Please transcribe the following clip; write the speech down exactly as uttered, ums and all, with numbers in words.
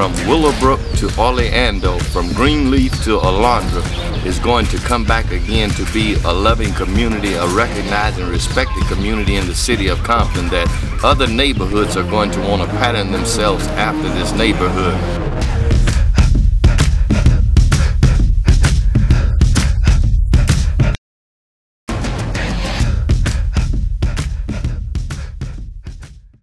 from Willowbrook to Orlando, from Greenleaf to Alondra, is going to come back again to be a loving community, a recognized and respected community in the city of Compton, that other neighborhoods are going to want to pattern themselves after this neighborhood.